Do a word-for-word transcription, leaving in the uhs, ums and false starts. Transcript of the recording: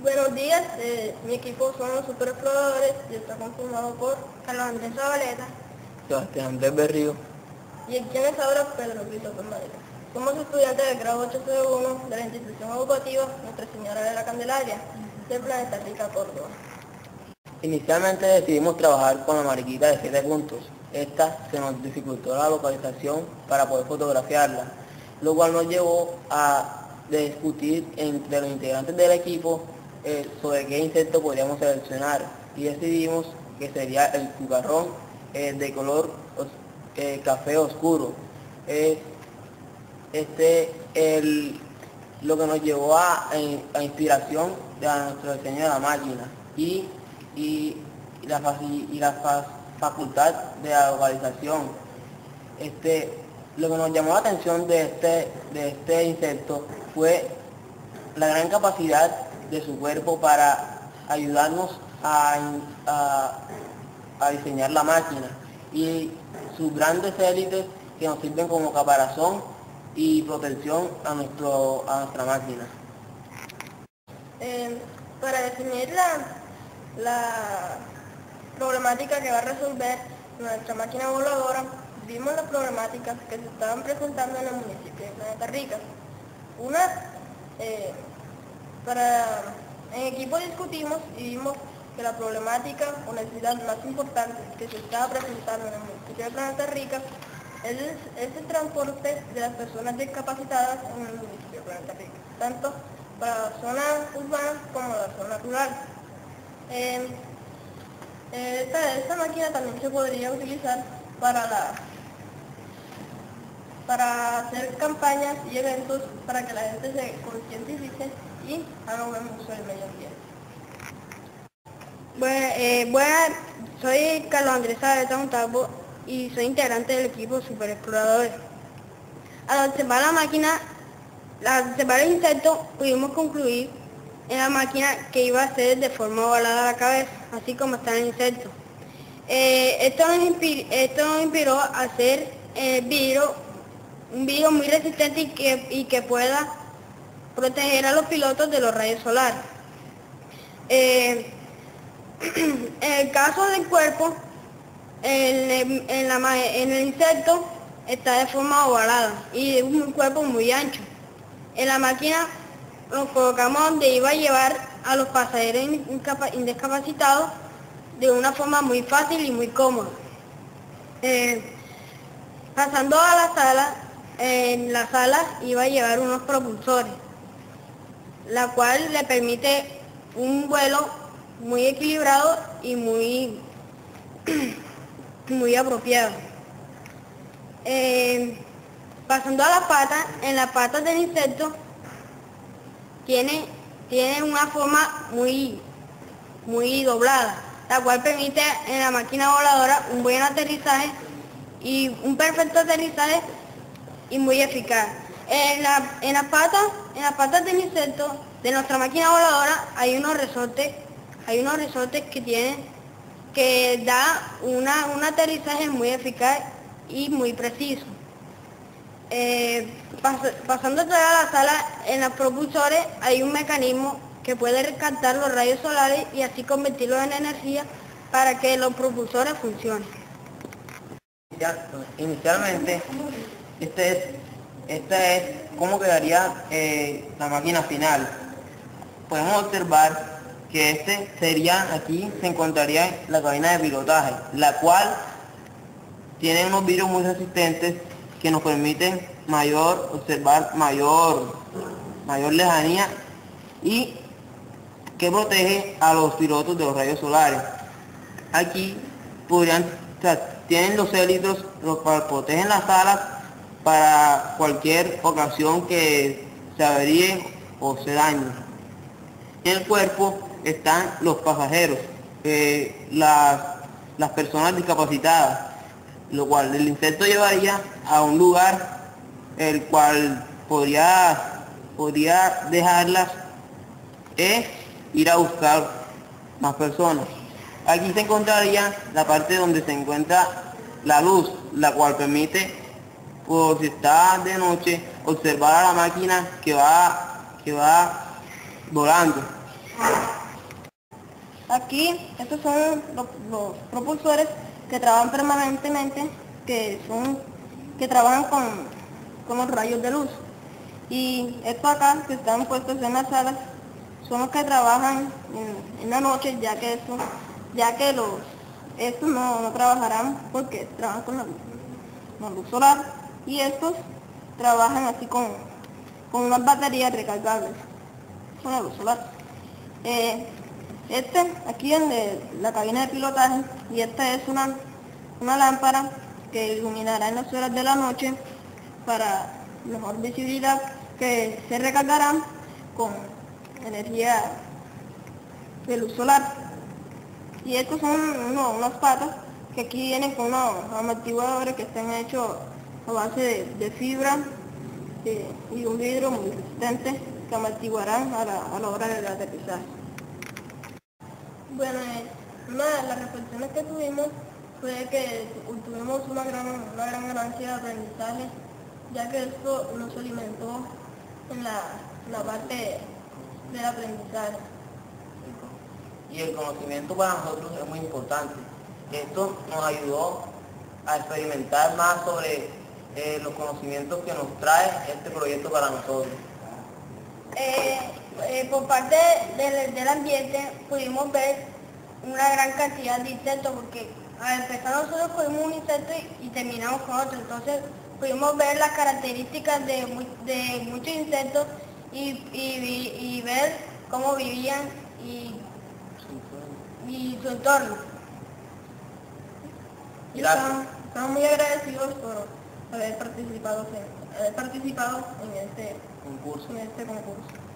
Buenos días, eh, mi equipo son los superexploradores y está conformado por Carlos Andrés Zabaleta, Sebastián Andrés Berrío. y el quien es ahora Pedro Luis Madrid. Somos estudiantes del grado ocho C uno de la institución educativa Nuestra Señora de la Candelaria del planeta Rica, Córdoba. Inicialmente decidimos trabajar con la mariquita de siete puntos. Esta se nos dificultó la localización para poder fotografiarla, lo cual nos llevó a discutir entre los integrantes del equipo eh, sobre qué insecto podríamos seleccionar y decidimos que sería el cucarrón eh, de color os, eh, café oscuro. Eh, este el, lo que nos llevó a, a inspiración de a nuestro diseño de la máquina y, y, y la, y la fa, facultad de la localización. Este, lo que nos llamó la atención de este, de este insecto fue la gran capacidad de su cuerpo para ayudarnos a, a, a diseñar la máquina y sus grandes élites que nos sirven como caparazón y protección a, nuestro, a nuestra máquina. Eh, para definir la, la problemática que va a resolver nuestra máquina voladora, vimos las problemáticas que se estaban presentando en el municipio de Planeta Rica. Una, eh, para, en equipo discutimos y vimos que la problemática o necesidad más importante que se estaba presentando en el municipio de Planeta Rica es, es el transporte de las personas discapacitadas en el municipio de Planeta Rica, tanto para la zona urbana como la zona rural. Eh, esta, esta máquina también se podría utilizar para, la, para hacer campañas y eventos para que la gente se concientice y haga un buen uso del medio ambiente. Bueno, eh, bueno, soy Carlos Andrés Zabaleta Montalvo y soy integrante del equipo Super Exploradores. Al observar la máquina, al observar el insecto, pudimos concluir en la máquina que iba a ser de forma ovalada a la cabeza, así como está el insecto. Eh, esto, nos inspiró, esto nos inspiró a hacer el vidrio, un vidrio muy resistente y que, y que pueda proteger a los pilotos de los rayos solares. Eh, en el caso del cuerpo, en, en, la, en el insecto está de forma ovalada y es un cuerpo muy ancho. En la máquina nos colocamos donde iba a llevar a los pasajeros indiscapacitados de una forma muy fácil y muy cómoda. Eh, pasando a la sala, en la sala iba a llevar unos propulsores, la cual le permite un vuelo muy equilibrado y muy, muy apropiado. Eh, pasando a las patas, en las patas del insecto tiene, tiene una forma muy, muy doblada, la cual permite en la máquina voladora un buen aterrizaje y un perfecto aterrizaje y muy eficaz. En, la, en las patas, en las patas del insecto de nuestra máquina voladora hay unos resortes, hay unos resortes que tienen que da una, un aterrizaje muy eficaz y muy preciso. Eh, pas, pasando toda la sala, en los propulsores hay un mecanismo que puede captar los rayos solares y así convertirlos en energía para que los propulsores funcionen. Inicialmente, este es, esta es cómo quedaría eh, la máquina final. Podemos observar que este sería, aquí se encontraría la cabina de pilotaje, la cual tiene unos vidrios muy resistentes que nos permiten mayor, observar mayor, mayor lejanía y que protege a los pilotos de los rayos solares. Aquí podrían, o sea, tienen los élitros, los cuales protegen las alas para cualquier ocasión que se averíen o se dañen. En el cuerpo están los pasajeros, eh, las, las personas discapacitadas, lo cual el insecto llevaría a un lugar el cual podría, podría dejarlas e ir a buscar más personas. Aquí se encontraría la parte donde se encuentra la luz, la cual permite, por si está de noche, observar a la máquina que va, que va volando. Aquí, estos son los, los propulsores que trabajan permanentemente, que son, que trabajan con, con los rayos de luz. Y estos acá, que están puestos en las salas, son los que trabajan en, en la noche, ya que eso, ya que los, estos no, no trabajarán porque trabajan con la luz, con luz solar, y estos trabajan así con, con unas baterías recargables con la luz solar. Eh, este, aquí en de, la cabina de pilotaje, y esta es una, una lámpara que iluminará en las horas de la noche para mejor visibilidad, que se recargará con energía de luz solar. Y estos son unos, unos patas que aquí vienen con unos amortiguadores que están hechos a base de, de fibra de, y un vidrio muy resistente que amortiguarán a la, a la hora del aterrizaje. Bueno, eh, una de las reflexiones que tuvimos fue que tuvimos una gran, una gran ganancia de aprendizaje, ya que esto nos alimentó en la, en la parte del aprendizaje. Y el conocimiento para nosotros es muy importante. Esto nos ayudó a experimentar más sobre eh, los conocimientos que nos trae este proyecto para nosotros. Eh, eh, por parte del, del ambiente pudimos ver una gran cantidad de insectos, porque al empezar nosotros cogimos un insecto y, y terminamos con otro, entonces pudimos ver las características de, mu de muchos insectos y, y, y ver cómo vivían y, y su entorno. Y estamos, estamos muy agradecidos por haber participado en, haber participado en este Concurso. en este concurso.